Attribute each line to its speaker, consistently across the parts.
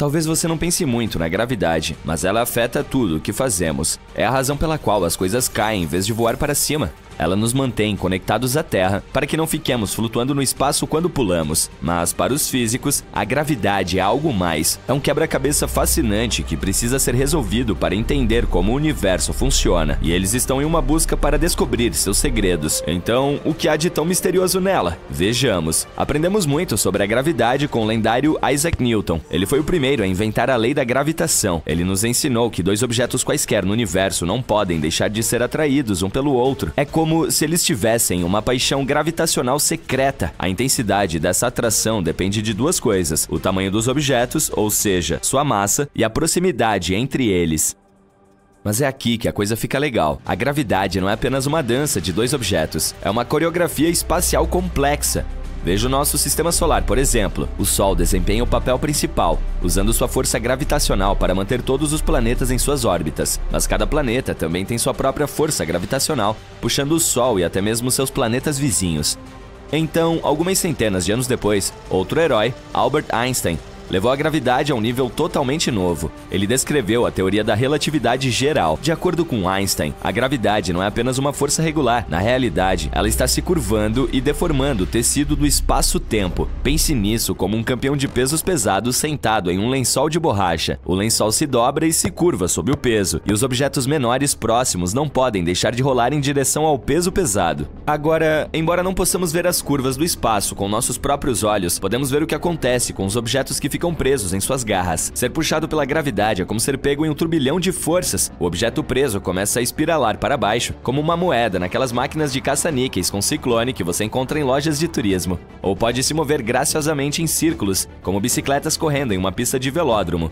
Speaker 1: Talvez você não pense muito na gravidade, mas ela afeta tudo o que fazemos. É a razão pela qual as coisas caem em vez de voar para cima. Ela nos mantém conectados à Terra para que não fiquemos flutuando no espaço quando pulamos. Mas para os físicos, a gravidade é algo mais. É um quebra-cabeça fascinante que precisa ser resolvido para entender como o universo funciona. E eles estão em uma busca para descobrir seus segredos. Então, o que há de tão misterioso nela? Vejamos. Aprendemos muito sobre a gravidade com o lendário Isaac Newton. Ele foi o primeiro a inventar a lei da gravitação. Ele nos ensinou que dois objetos quaisquer no universo não podem deixar de ser atraídos um pelo outro. É como se eles tivessem uma paixão gravitacional secreta. A intensidade dessa atração depende de duas coisas: o tamanho dos objetos, ou seja, sua massa, e a proximidade entre eles. Mas é aqui que a coisa fica legal. A gravidade não é apenas uma dança de dois objetos, é uma coreografia espacial complexa. Veja o nosso sistema solar, por exemplo. O Sol desempenha o papel principal, usando sua força gravitacional para manter todos os planetas em suas órbitas. Mas cada planeta também tem sua própria força gravitacional, puxando o Sol e até mesmo seus planetas vizinhos. Então, algumas centenas de anos depois, outro herói, Albert Einstein, levou a gravidade a um nível totalmente novo. Ele descreveu a teoria da relatividade geral. De acordo com Einstein, a gravidade não é apenas uma força regular. Na realidade, ela está se curvando e deformando o tecido do espaço-tempo. Pense nisso como um campeão de pesos pesados sentado em um lençol de borracha. O lençol se dobra e se curva sob o peso, e os objetos menores próximos não podem deixar de rolar em direção ao peso pesado. Agora, embora não possamos ver as curvas do espaço com nossos próprios olhos, podemos ver o que acontece com os objetos que ficam presos em suas garras. Ser puxado pela gravidade é como ser pego em um turbilhão de forças. O objeto preso começa a espiralar para baixo, como uma moeda naquelas máquinas de caça-níqueis com ciclone que você encontra em lojas de turismo. Ou pode se mover graciosamente em círculos, como bicicletas correndo em uma pista de velódromo.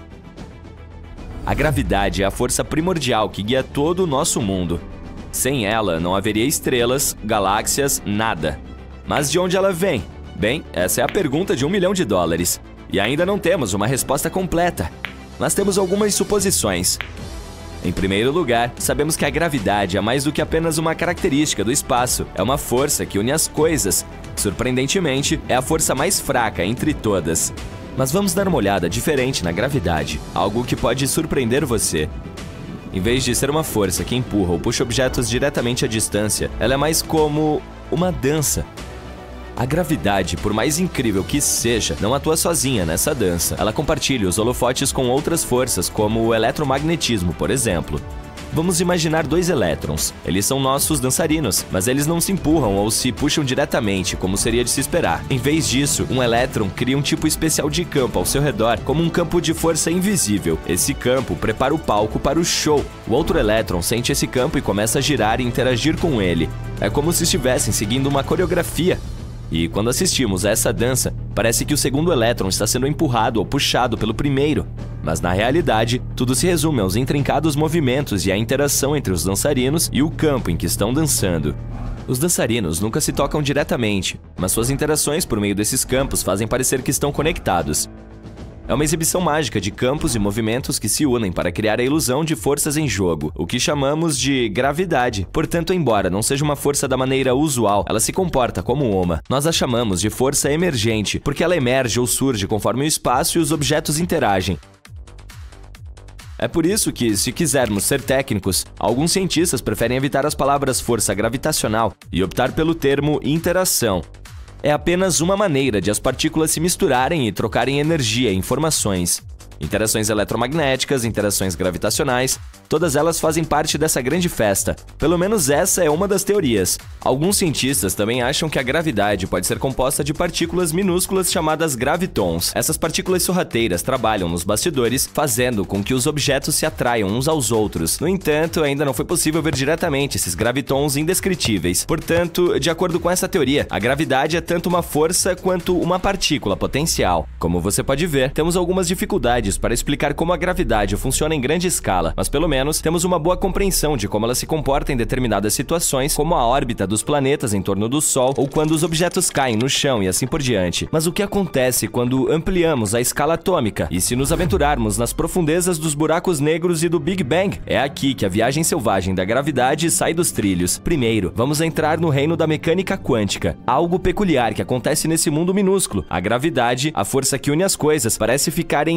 Speaker 1: A gravidade é a força primordial que guia todo o nosso mundo. Sem ela, não haveria estrelas, galáxias, nada. Mas de onde ela vem? Bem, essa é a pergunta de $1 milhão. E ainda não temos uma resposta completa, mas temos algumas suposições. Em primeiro lugar, sabemos que a gravidade é mais do que apenas uma característica do espaço, é uma força que une as coisas. Surpreendentemente, é a força mais fraca entre todas. Mas vamos dar uma olhada diferente na gravidade, algo que pode surpreender você. Em vez de ser uma força que empurra ou puxa objetos diretamente à distância, ela é mais como uma dança. A gravidade, por mais incrível que seja, não atua sozinha nessa dança. Ela compartilha os holofotes com outras forças, como o eletromagnetismo, por exemplo. Vamos imaginar dois elétrons. Eles são nossos dançarinos, mas eles não se empurram ou se puxam diretamente, como seria de se esperar. Em vez disso, um elétron cria um tipo especial de campo ao seu redor, como um campo de força invisível. Esse campo prepara o palco para o show. O outro elétron sente esse campo e começa a girar e interagir com ele. É como se estivessem seguindo uma coreografia. E quando assistimos a essa dança, parece que o segundo elétron está sendo empurrado ou puxado pelo primeiro. Mas na realidade, tudo se resume aos intrincados movimentos e à interação entre os dançarinos e o campo em que estão dançando. Os dançarinos nunca se tocam diretamente, mas suas interações por meio desses campos fazem parecer que estão conectados. É uma exibição mágica de campos e movimentos que se unem para criar a ilusão de forças em jogo, o que chamamos de gravidade. Portanto, embora não seja uma força da maneira usual, ela se comporta como uma. Nós a chamamos de força emergente, porque ela emerge ou surge conforme o espaço e os objetos interagem. É por isso que, se quisermos ser técnicos, alguns cientistas preferem evitar as palavras força gravitacional e optar pelo termo interação. É apenas uma maneira de as partículas se misturarem e trocarem energia e informações. Interações eletromagnéticas, interações gravitacionais, todas elas fazem parte dessa grande festa. Pelo menos essa é uma das teorias. Alguns cientistas também acham que a gravidade pode ser composta de partículas minúsculas chamadas gravitons. Essas partículas sorrateiras trabalham nos bastidores, fazendo com que os objetos se atraiam uns aos outros. No entanto, ainda não foi possível ver diretamente esses gravitons indescritíveis. Portanto, de acordo com essa teoria, a gravidade é tanto uma força quanto uma partícula potencial. Como você pode ver, temos algumas dificuldades para explicar como a gravidade funciona em grande escala, mas pelo menos temos uma boa compreensão de como ela se comporta em determinadas situações, como a órbita dos planetas em torno do Sol ou quando os objetos caem no chão e assim por diante. Mas o que acontece quando ampliamos a escala atômica? E se nos aventurarmos nas profundezas dos buracos negros e do Big Bang? É aqui que a viagem selvagem da gravidade sai dos trilhos. Primeiro, vamos entrar no reino da mecânica quântica, algo peculiar que acontece nesse mundo minúsculo. A gravidade, a força que une as coisas, parece ficar em segundo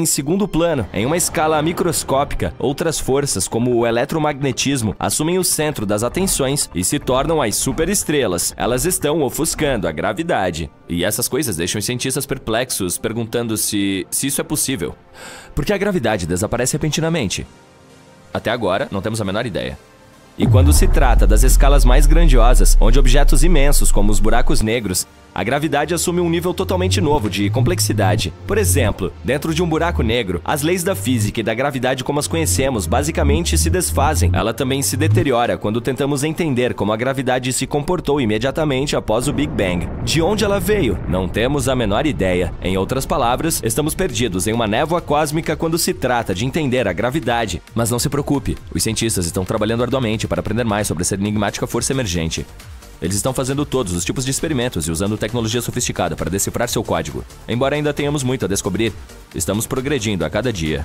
Speaker 1: segundo plano. Em uma escala microscópica, outras forças, como o eletromagnetismo, assumem o centro das atenções e se tornam as superestrelas. Elas estão ofuscando a gravidade. E essas coisas deixam os cientistas perplexos, perguntando se isso é possível. Por que a gravidade desaparece repentinamente? Até agora, não temos a menor ideia. E quando se trata das escalas mais grandiosas, onde objetos imensos, como os buracos negros, a gravidade assume um nível totalmente novo de complexidade. Por exemplo, dentro de um buraco negro, as leis da física e da gravidade como as conhecemos basicamente se desfazem. Ela também se deteriora quando tentamos entender como a gravidade se comportou imediatamente após o Big Bang. De onde ela veio? Não temos a menor ideia. Em outras palavras, estamos perdidos em uma névoa cósmica quando se trata de entender a gravidade. Mas não se preocupe, os cientistas estão trabalhando arduamente para aprender mais sobre essa enigmática força emergente. Eles estão fazendo todos os tipos de experimentos e usando tecnologia sofisticada para decifrar seu código. Embora ainda tenhamos muito a descobrir, estamos progredindo a cada dia.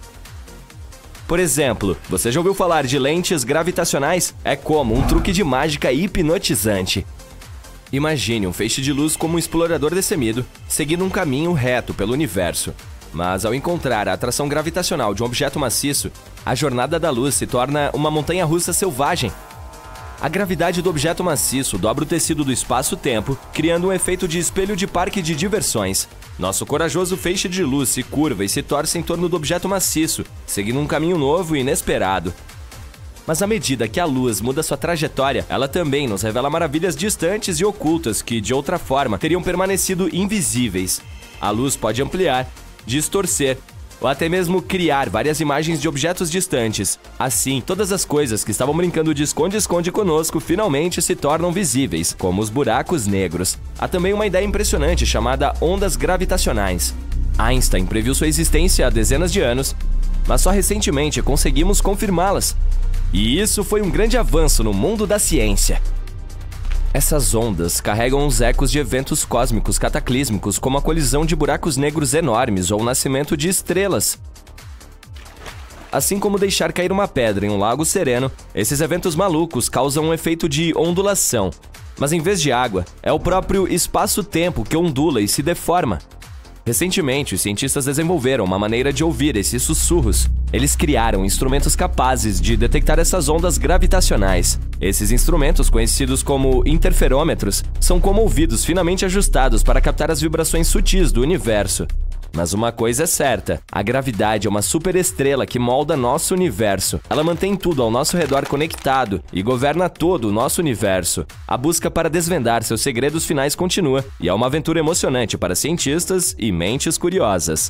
Speaker 1: Por exemplo, você já ouviu falar de lentes gravitacionais? É como um truque de mágica hipnotizante. Imagine um feixe de luz como um explorador destemido, seguindo um caminho reto pelo universo. Mas ao encontrar a atração gravitacional de um objeto maciço, a jornada da luz se torna uma montanha-russa selvagem. A gravidade do objeto maciço dobra o tecido do espaço-tempo, criando um efeito de espelho de parque de diversões. Nosso corajoso feixe de luz se curva e se torce em torno do objeto maciço, seguindo um caminho novo e inesperado. Mas à medida que a luz muda sua trajetória, ela também nos revela maravilhas distantes e ocultas que, de outra forma, teriam permanecido invisíveis. A luz pode ampliar, distorcer, ou até mesmo criar várias imagens de objetos distantes. Assim, todas as coisas que estavam brincando de esconde-esconde conosco finalmente se tornam visíveis, como os buracos negros. Há também uma ideia impressionante chamada ondas gravitacionais. Einstein previu sua existência há dezenas de anos, mas só recentemente conseguimos confirmá-las. E isso foi um grande avanço no mundo da ciência. Essas ondas carregam os ecos de eventos cósmicos cataclísmicos, como a colisão de buracos negros enormes ou o nascimento de estrelas. Assim como deixar cair uma pedra em um lago sereno, esses eventos malucos causam um efeito de ondulação. Mas em vez de água, é o próprio espaço-tempo que ondula e se deforma. Recentemente, os cientistas desenvolveram uma maneira de ouvir esses sussurros. Eles criaram instrumentos capazes de detectar essas ondas gravitacionais. Esses instrumentos, conhecidos como interferômetros, são como ouvidos finamente ajustados para captar as vibrações sutis do universo. Mas uma coisa é certa, a gravidade é uma superestrela que molda nosso universo. Ela mantém tudo ao nosso redor conectado e governa todo o nosso universo. A busca para desvendar seus segredos finais continua, e é uma aventura emocionante para cientistas e mentes curiosas.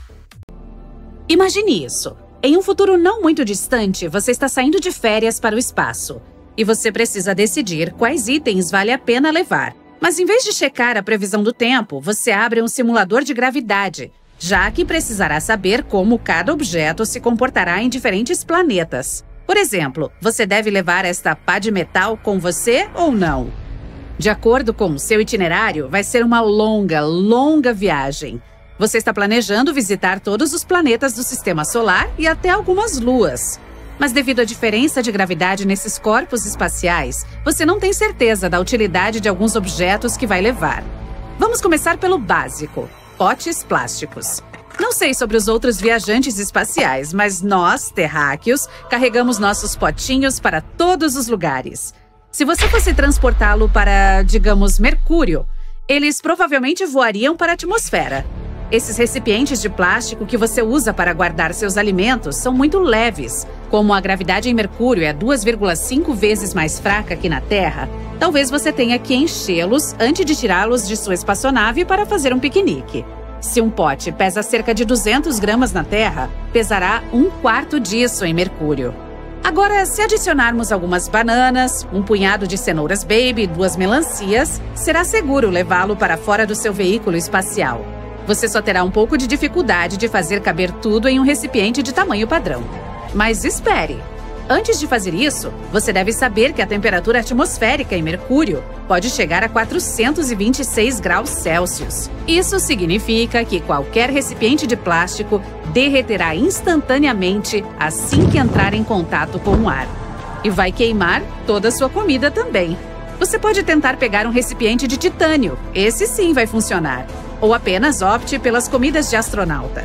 Speaker 2: Imagine isso. Em um futuro não muito distante, você está saindo de férias para o espaço. E você precisa decidir quais itens vale a pena levar. Mas em vez de checar a previsão do tempo, você abre um simulador de gravidade, já que precisará saber como cada objeto se comportará em diferentes planetas. Por exemplo, você deve levar esta pá de metal com você ou não? De acordo com seu itinerário, vai ser uma longa viagem. Você está planejando visitar todos os planetas do Sistema Solar e até algumas luas. Mas devido à diferença de gravidade nesses corpos espaciais, você não tem certeza da utilidade de alguns objetos que vai levar. Vamos começar pelo básico: potes plásticos. Não sei sobre os outros viajantes espaciais, mas nós, terráqueos, carregamos nossos potinhos para todos os lugares. Se você fosse transportá-lo para, digamos, Mercúrio, eles provavelmente voariam para a atmosfera. Esses recipientes de plástico que você usa para guardar seus alimentos são muito leves. Como a gravidade em Mercúrio é 2,5 vezes mais fraca que na Terra, talvez você tenha que enchê-los antes de tirá-los de sua espaçonave para fazer um piquenique. Se um pote pesa cerca de 200 gramas na Terra, pesará 1/4 disso em Mercúrio. Agora, se adicionarmos algumas bananas, um punhado de cenouras baby e 2 melancias, será seguro levá-lo para fora do seu veículo espacial. Você só terá um pouco de dificuldade de fazer caber tudo em um recipiente de tamanho padrão. Mas espere! Antes de fazer isso, você deve saber que a temperatura atmosférica em Mercúrio pode chegar a 426 graus Celsius. Isso significa que qualquer recipiente de plástico derreterá instantaneamente assim que entrar em contato com o ar. E vai queimar toda a sua comida também. Você pode tentar pegar um recipiente de titânio. Esse sim vai funcionar. Ou apenas opte pelas comidas de astronauta.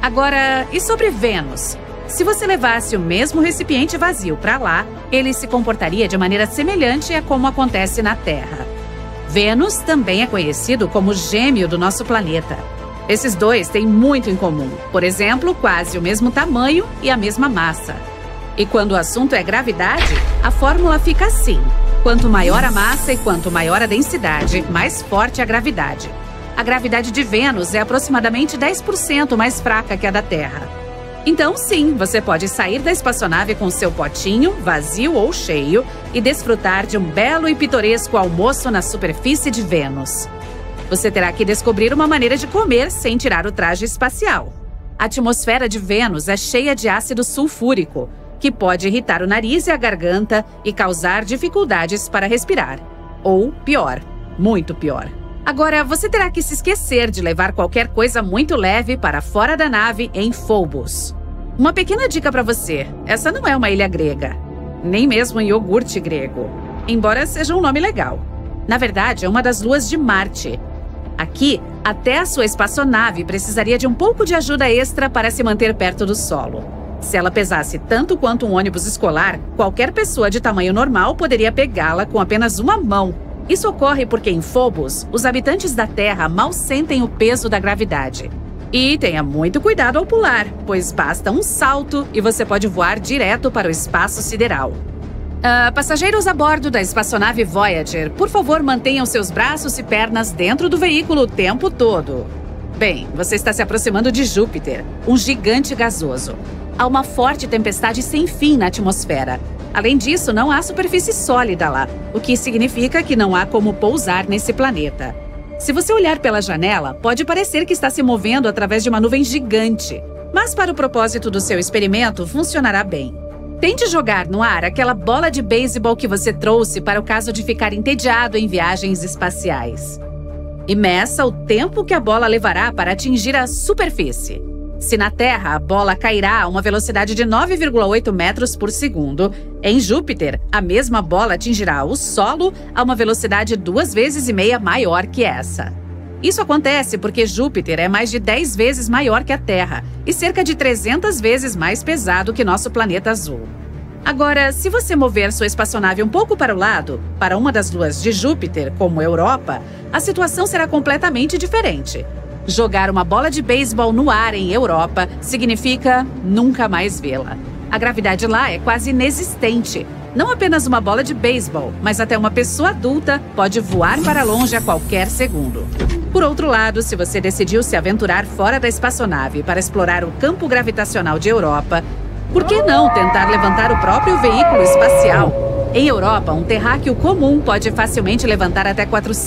Speaker 2: Agora, e sobre Vênus? Se você levasse o mesmo recipiente vazio para lá, ele se comportaria de maneira semelhante a como acontece na Terra. Vênus também é conhecido como gêmeo do nosso planeta. Esses dois têm muito em comum, por exemplo, quase o mesmo tamanho e a mesma massa. E quando o assunto é gravidade, a fórmula fica assim: quanto maior a massa e quanto maior a densidade, mais forte a gravidade. A gravidade de Vênus é aproximadamente 10% mais fraca que a da Terra. Então, sim, você pode sair da espaçonave com seu potinho, vazio ou cheio, e desfrutar de um belo e pitoresco almoço na superfície de Vênus. Você terá que descobrir uma maneira de comer sem tirar o traje espacial. A atmosfera de Vênus é cheia de ácido sulfúrico, que pode irritar o nariz e a garganta e causar dificuldades para respirar. Ou pior, muito pior. Agora, você terá que se esquecer de levar qualquer coisa muito leve para fora da nave em Phobos. Uma pequena dica para você: essa não é uma ilha grega, nem mesmo um iogurte grego, embora seja um nome legal. Na verdade, é uma das luas de Marte. Aqui, até a sua espaçonave precisaria de um pouco de ajuda extra para se manter perto do solo. Se ela pesasse tanto quanto um ônibus escolar, qualquer pessoa de tamanho normal poderia pegá-la com apenas uma mão. Isso ocorre porque em Phobos, os habitantes da Terra mal sentem o peso da gravidade. E tenha muito cuidado ao pular, pois basta um salto e você pode voar direto para o espaço sideral. Passageiros a bordo da espaçonave Voyager, por favor, mantenham seus braços e pernas dentro do veículo o tempo todo. Bem, você está se aproximando de Júpiter, um gigante gasoso. Há uma forte tempestade sem fim na atmosfera. Além disso, não há superfície sólida lá, o que significa que não há como pousar nesse planeta. Se você olhar pela janela, pode parecer que está se movendo através de uma nuvem gigante, mas para o propósito do seu experimento, funcionará bem. Tente jogar no ar aquela bola de beisebol que você trouxe para o caso de ficar entediado em viagens espaciais. E meça o tempo que a bola levará para atingir a superfície. Se na Terra a bola cairá a uma velocidade de 9,8 metros por segundo, em Júpiter, a mesma bola atingirá o solo a uma velocidade 2,5 vezes maior que essa. Isso acontece porque Júpiter é mais de 10 vezes maior que a Terra e cerca de 300 vezes mais pesado que nosso planeta azul. Agora, se você mover sua espaçonave um pouco para o lado, para uma das luas de Júpiter, como Europa, a situação será completamente diferente. Jogar uma bola de beisebol no ar em Europa significa nunca mais vê-la. A gravidade lá é quase inexistente. Não apenas uma bola de beisebol, mas até uma pessoa adulta pode voar para longe a qualquer segundo. Por outro lado, se você decidiu se aventurar fora da espaçonave para explorar o campo gravitacional de Europa, por que não tentar levantar o próprio veículo espacial? Em Europa, um terráqueo comum pode facilmente levantar até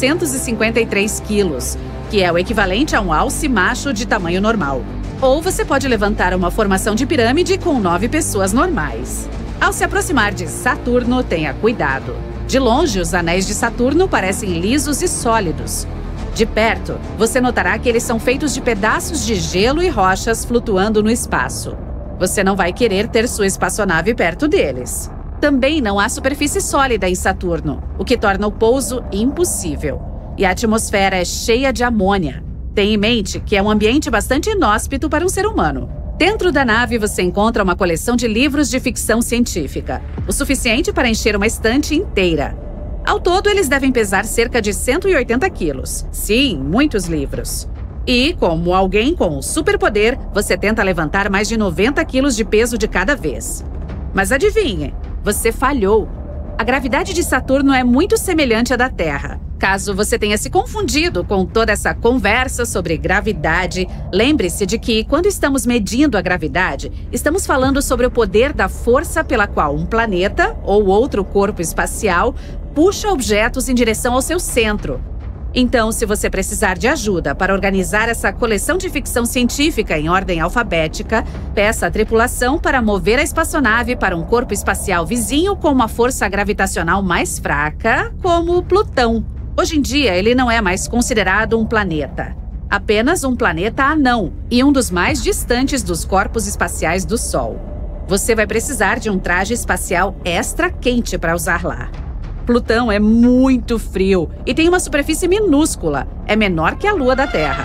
Speaker 2: 453 quilos, que é o equivalente a um alce macho de tamanho normal. Ou você pode levantar uma formação de pirâmide com 9 pessoas normais. Ao se aproximar de Saturno, tenha cuidado. De longe, os anéis de Saturno parecem lisos e sólidos. De perto, você notará que eles são feitos de pedaços de gelo e rochas flutuando no espaço. Você não vai querer ter sua espaçonave perto deles. Também não há superfície sólida em Saturno, o que torna o pouso impossível. E a atmosfera é cheia de amônia. Tenha em mente que é um ambiente bastante inóspito para um ser humano. Dentro da nave você encontra uma coleção de livros de ficção científica, o suficiente para encher uma estante inteira. Ao todo, eles devem pesar cerca de 180 quilos. Sim, muitos livros. E, como alguém com um superpoder, você tenta levantar mais de 90 quilos de peso de cada vez. Mas adivinhe, você falhou. A gravidade de Saturno é muito semelhante à da Terra. Caso você tenha se confundido com toda essa conversa sobre gravidade, lembre-se de que, quando estamos medindo a gravidade, estamos falando sobre o poder da força pela qual um planeta ou outro corpo espacial puxa objetos em direção ao seu centro. Então, se você precisar de ajuda para organizar essa coleção de ficção científica em ordem alfabética, peça à tripulação para mover a espaçonave para um corpo espacial vizinho com uma força gravitacional mais fraca, como Plutão. Hoje em dia, ele não é mais considerado um planeta. Apenas um planeta anão e um dos mais distantes dos corpos espaciais do Sol. Você vai precisar de um traje espacial extra quente para usar lá. Plutão é muito frio e tem uma superfície minúscula, é menor que a Lua da Terra.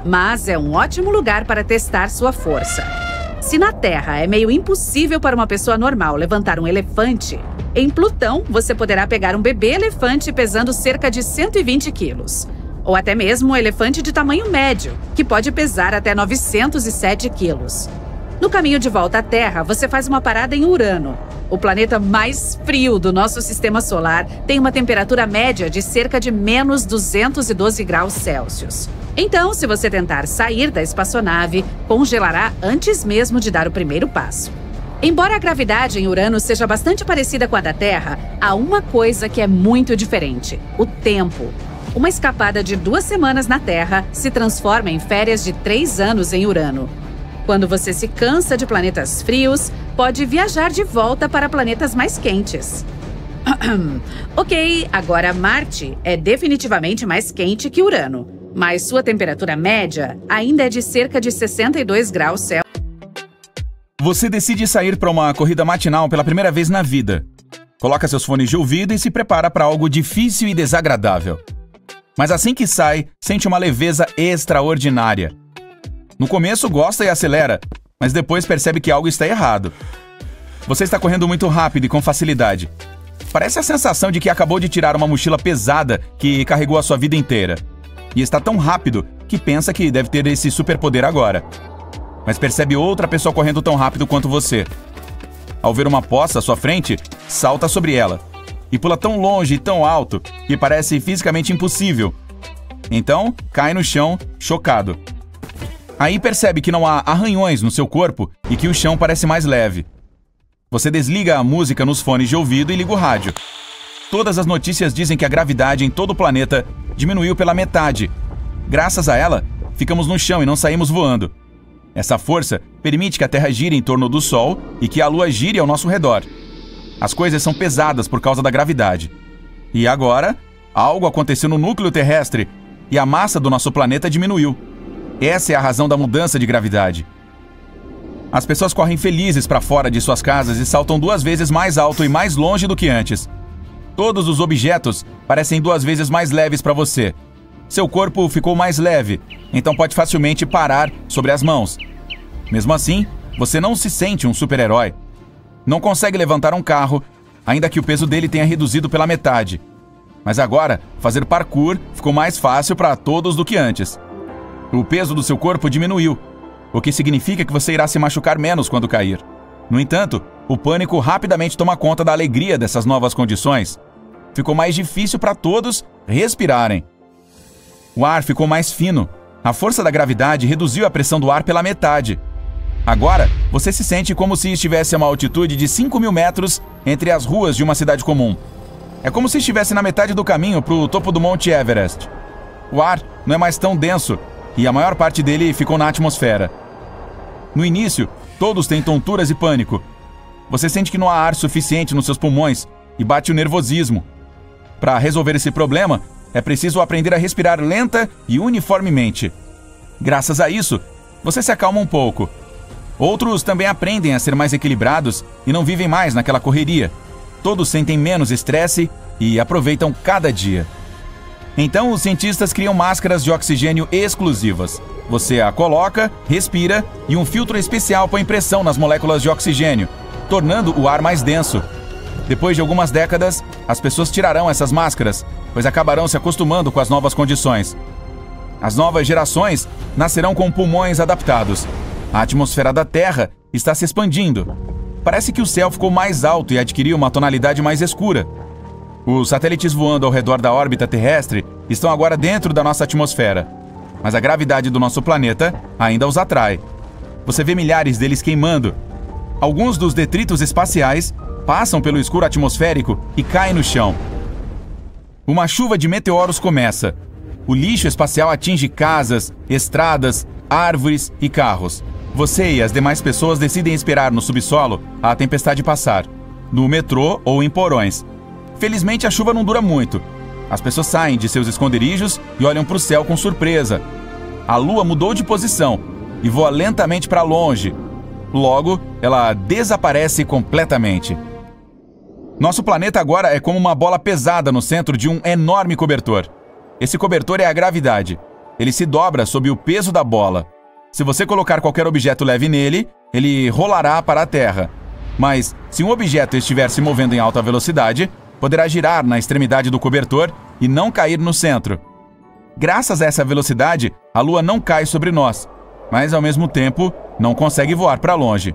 Speaker 2: mas é um ótimo lugar para testar sua força. Se na Terra é meio impossível para uma pessoa normal levantar um elefante, em Plutão você poderá pegar um bebê elefante pesando cerca de 120 quilos. Ou até mesmo um elefante de tamanho médio, que pode pesar até 907 quilos. No caminho de volta à Terra, você faz uma parada em Urano. O planeta mais frio do nosso sistema solar tem uma temperatura média de cerca de menos 212 graus Celsius. Então, se você tentar sair da espaçonave, congelará antes mesmo de dar o primeiro passo. Embora a gravidade em Urano seja bastante parecida com a da Terra, há uma coisa que é muito diferente: o tempo. Uma escapada de 2 semanas na Terra se transforma em férias de 3 anos em Urano. Quando você se cansa de planetas frios, pode viajar de volta para planetas mais quentes. Ok, agora Marte é definitivamente mais quente que Urano, mas sua temperatura média ainda é de cerca de 62 graus Celsius.
Speaker 3: Você decide sair para uma corrida matinal pela primeira vez na vida. Coloca seus fones de ouvido e se prepara para algo difícil e desagradável. Mas assim que sai, sente uma leveza extraordinária. No começo gosta e acelera, mas depois percebe que algo está errado. Você está correndo muito rápido e com facilidade. Parece a sensação de que acabou de tirar uma mochila pesada que carregou a sua vida inteira. E está tão rápido que pensa que deve ter esse superpoder agora. Mas percebe outra pessoa correndo tão rápido quanto você. Ao ver uma poça à sua frente, salta sobre ela. E pula tão longe e tão alto que parece fisicamente impossível. Então, cai no chão, chocado. Aí percebe que não há arranhões no seu corpo e que o chão parece mais leve. Você desliga a música nos fones de ouvido e liga o rádio. Todas as notícias dizem que a gravidade em todo o planeta diminuiu pela metade. Graças a ela, ficamos no chão e não saímos voando. Essa força permite que a Terra gire em torno do Sol e que a Lua gire ao nosso redor. As coisas são pesadas por causa da gravidade. E agora, algo aconteceu no núcleo terrestre e a massa do nosso planeta diminuiu. Essa é a razão da mudança de gravidade. As pessoas correm felizes para fora de suas casas e saltam 2 vezes mais alto e mais longe do que antes. Todos os objetos parecem 2 vezes mais leves para você. Seu corpo ficou mais leve, então pode facilmente parar sobre as mãos. Mesmo assim, você não se sente um super-herói. Não consegue levantar um carro, ainda que o peso dele tenha reduzido pela metade. Mas agora, fazer parkour ficou mais fácil para todos do que antes. O peso do seu corpo diminuiu, o que significa que você irá se machucar menos quando cair. No entanto, o pânico rapidamente toma conta da alegria dessas novas condições. Ficou mais difícil para todos respirarem. O ar ficou mais fino. A força da gravidade reduziu a pressão do ar pela metade. Agora, você se sente como se estivesse a uma altitude de 5.000 metros entre as ruas de uma cidade comum. É como se estivesse na metade do caminho para o topo do Monte Everest. O ar não é mais tão denso e a maior parte dele ficou na atmosfera. No início, todos têm tonturas e pânico. Você sente que não há ar suficiente nos seus pulmões e bate o nervosismo. Para resolver esse problema, é preciso aprender a respirar lenta e uniformemente. Graças a isso, você se acalma um pouco. Outros também aprendem a ser mais equilibrados e não vivem mais naquela correria. Todos sentem menos estresse e aproveitam cada dia. Então, os cientistas criam máscaras de oxigênio exclusivas. Você a coloca, respira e um filtro especial põe pressão nas moléculas de oxigênio, tornando o ar mais denso. Depois de algumas décadas, as pessoas tirarão essas máscaras, pois acabarão se acostumando com as novas condições. As novas gerações nascerão com pulmões adaptados. A atmosfera da Terra está se expandindo. Parece que o céu ficou mais alto e adquiriu uma tonalidade mais escura. Os satélites voando ao redor da órbita terrestre estão agora dentro da nossa atmosfera. Mas a gravidade do nosso planeta ainda os atrai. Você vê milhares deles queimando. Alguns dos detritos espaciais passam pelo escuro atmosférico e caem no chão. Uma chuva de meteoros começa. O lixo espacial atinge casas, estradas, árvores e carros. Você e as demais pessoas decidem esperar no subsolo a tempestade passar, no metrô ou em porões. Felizmente a chuva não dura muito. As pessoas saem de seus esconderijos e olham para o céu com surpresa. A lua mudou de posição e voa lentamente para longe. Logo, ela desaparece completamente. Nosso planeta agora é como uma bola pesada no centro de um enorme cobertor. Esse cobertor é a gravidade. ele se dobra sob o peso da bola. Se você colocar qualquer objeto leve nele, ele rolará para a terra. Mas, se um objeto estiver se movendo em alta velocidade, poderá girar na extremidade do cobertor e não cair no centro. Graças a essa velocidade, a Lua não cai sobre nós, mas ao mesmo tempo não consegue voar para longe.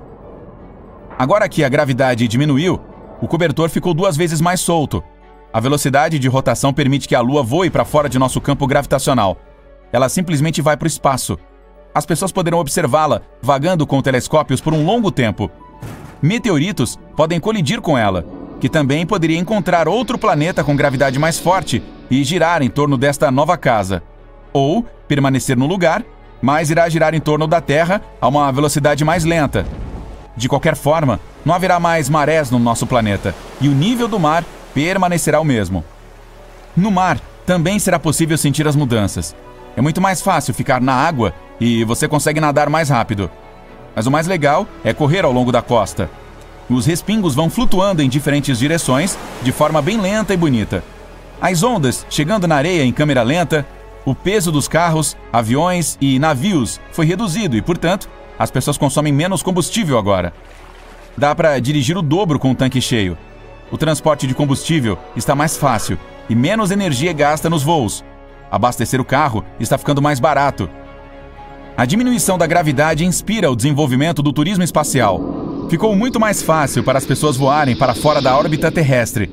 Speaker 3: Agora que a gravidade diminuiu, o cobertor ficou 2 vezes mais solto. A velocidade de rotação permite que a Lua voe para fora de nosso campo gravitacional. Ela simplesmente vai para o espaço. As pessoas poderão observá-la vagando com telescópios por um longo tempo. Meteoritos podem colidir com ela, que também poderia encontrar outro planeta com gravidade mais forte e girar em torno desta nova casa. Ou permanecer no lugar, mas irá girar em torno da Terra a uma velocidade mais lenta. De qualquer forma, não haverá mais marés no nosso planeta e o nível do mar permanecerá o mesmo. No mar, também será possível sentir as mudanças. É muito mais fácil ficar na água e você consegue nadar mais rápido. Mas o mais legal é correr ao longo da costa. Os respingos vão flutuando em diferentes direções de forma bem lenta e bonita. As ondas chegando na areia em câmera lenta, o peso dos carros, aviões e navios foi reduzido e, portanto, as pessoas consomem menos combustível agora. Dá para dirigir o dobro com o tanque cheio. O transporte de combustível está mais fácil e menos energia é gasta nos voos. Abastecer o carro está ficando mais barato. A diminuição da gravidade inspira o desenvolvimento do turismo espacial. Ficou muito mais fácil para as pessoas voarem para fora da órbita terrestre.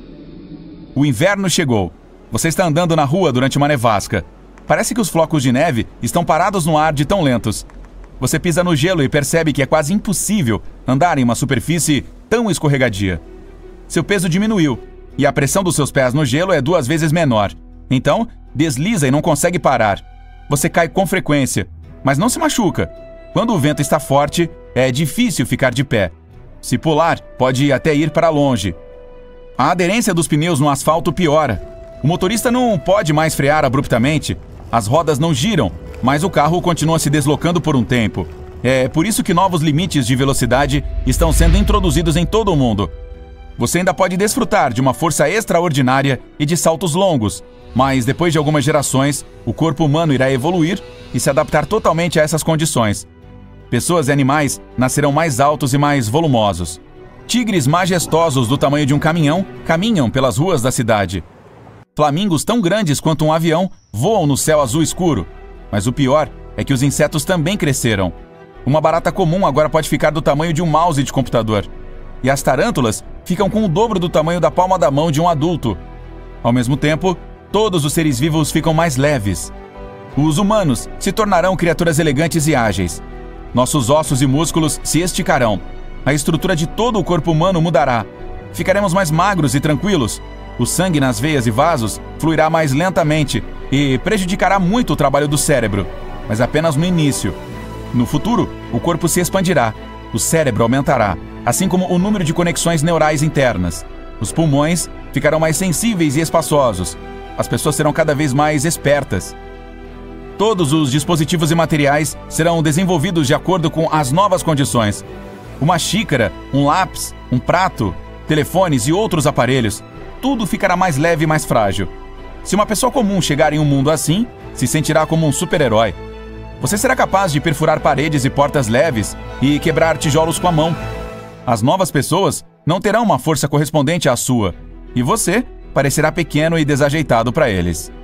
Speaker 3: O inverno chegou. Você está andando na rua durante uma nevasca. Parece que os flocos de neve estão parados no ar de tão lentos. Você pisa no gelo e percebe que é quase impossível andar em uma superfície tão escorregadia. Seu peso diminuiu e a pressão dos seus pés no gelo é 2 vezes menor. Então, desliza e não consegue parar. Você cai com frequência, mas não se machuca. Quando o vento está forte, é difícil ficar de pé. Se pular, pode até ir para longe. A aderência dos pneus no asfalto piora. O motorista não pode mais frear abruptamente. As rodas não giram, mas o carro continua se deslocando por um tempo. É por isso que novos limites de velocidade estão sendo introduzidos em todo o mundo. Você ainda pode desfrutar de uma força extraordinária e de saltos longos, mas depois de algumas gerações, o corpo humano irá evoluir e se adaptar totalmente a essas condições. Pessoas e animais nascerão mais altos e mais volumosos. Tigres majestosos do tamanho de um caminhão caminham pelas ruas da cidade. Flamingos tão grandes quanto um avião voam no céu azul escuro. Mas o pior é que os insetos também cresceram. Uma barata comum agora pode ficar do tamanho de um mouse de computador. E as tarântulas ficam com o dobro do tamanho da palma da mão de um adulto. Ao mesmo tempo, todos os seres vivos ficam mais leves. Os humanos se tornarão criaturas elegantes e ágeis. Nossos ossos e músculos se esticarão. A estrutura de todo o corpo humano mudará. Ficaremos mais magros e tranquilos. O sangue nas veias e vasos fluirá mais lentamente e prejudicará muito o trabalho do cérebro, mas apenas no início. No futuro, o corpo se expandirá, o cérebro aumentará, assim como o número de conexões neurais internas. Os pulmões ficarão mais sensíveis e espaçosos. As pessoas serão cada vez mais espertas. Todos os dispositivos e materiais serão desenvolvidos de acordo com as novas condições. Uma xícara, um lápis, um prato, telefones e outros aparelhos. Tudo ficará mais leve e mais frágil. Se uma pessoa comum chegar em um mundo assim, se sentirá como um super-herói. Você será capaz de perfurar paredes e portas leves e quebrar tijolos com a mão. As novas pessoas não terão uma força correspondente à sua, e você parecerá pequeno e desajeitado para eles.